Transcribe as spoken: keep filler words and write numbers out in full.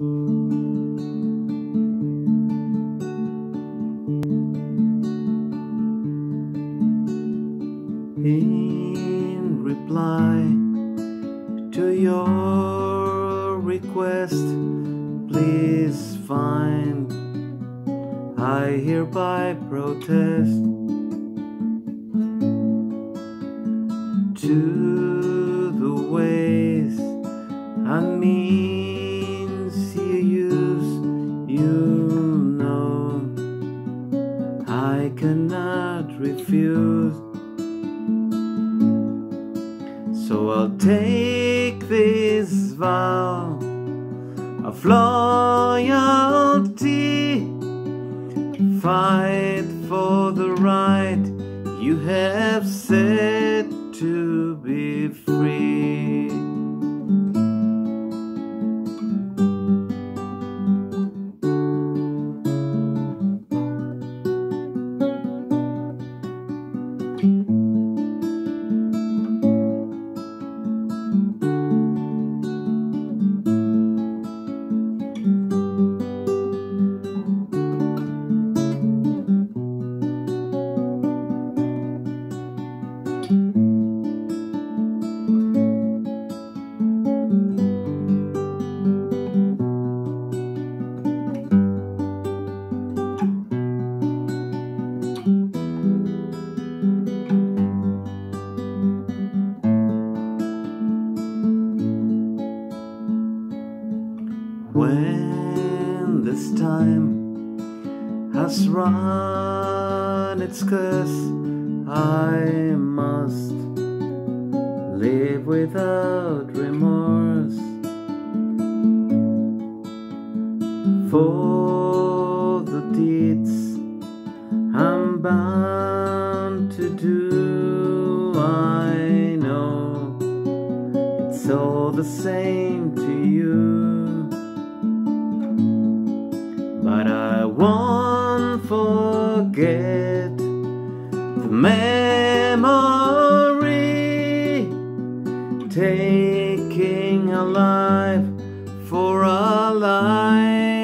In reply to your request, please find I hereby protest to the ways and means you use. You know I cannot refuse. So I'll take this vow of loyalty, fight for the right you have set to be free. When this time has run its course, I must live without remorse. For the deeds I'm bound to do, I know it's all the same to you. But I won't forget the memory, taking a life for a life.